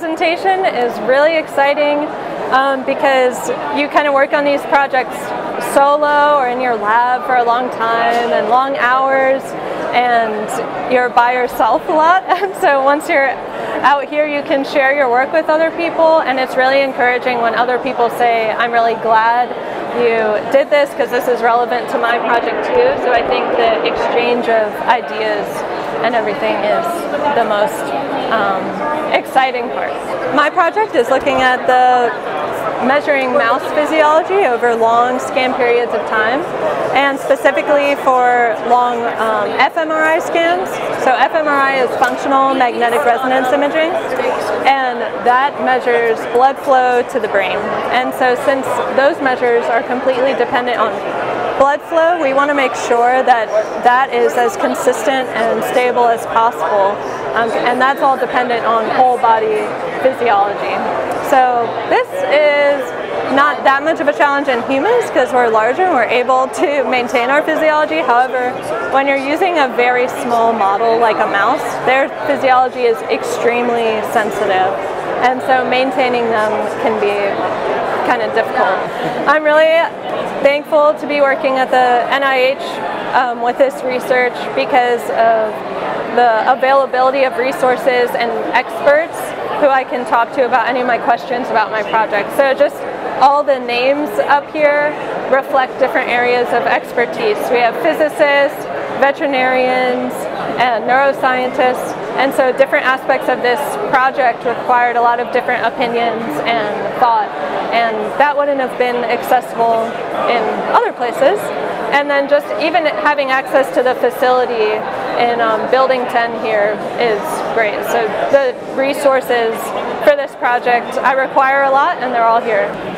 presentation is really exciting because you kind of work on these projects solo or in your lab for a long time and long hours, and you're by yourself a lot. And so once you're out here, you can share your work with other people, and it's really encouraging when other people say, I'm really glad you did this because this is relevant to my project too. So I think the exchange of ideas and everything is the most exciting part. My project is looking at measuring mouse physiology over long scan periods of time, and specifically for long fMRI scans. So fMRI is functional magnetic resonance imaging, and that measures blood flow to the brain. And so since those measures are completely dependent on blood flow, we want to make sure that that is as consistent and stable as possible, and that's all dependent on whole body physiology. So this is not that much of a challenge in humans because we're larger and we're able to maintain our physiology. However, when you're using a very small model like a mouse, their physiology is extremely sensitive, and so maintaining them can be kind of difficult. I'm really thankful to be working at the NIH with this research because of the availability of resources and experts who I can talk to about any of my questions about my project. So just all the names up here reflect different areas of expertise. We have physicists, veterinarians, and neuroscientists, and so different aspects of this project required a lot of different opinions and thought, and that wouldn't have been accessible in other places. And then just even having access to the facility in Building 10 here is great. So the resources for this project, I require a lot, and they're all here.